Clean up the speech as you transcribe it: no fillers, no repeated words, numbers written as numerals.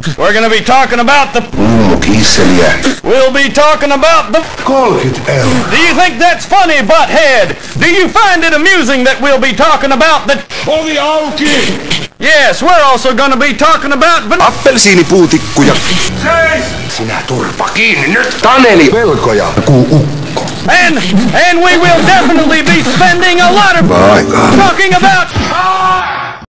We're gonna be talking about the... Kiisseliä. We'll be talking about the... 30 euroa. Do you think that's funny, butthead? Do you find it amusing that we'll be talking about the... Ovi auki! Yes, we're also gonna be talking about... Appelsiinipuutikkuja. Seis! Sinä turpa kiinni nyt! Taneli! Velkoja. Ukko. And we will definitely be spending a lot of... Aika. Talking about...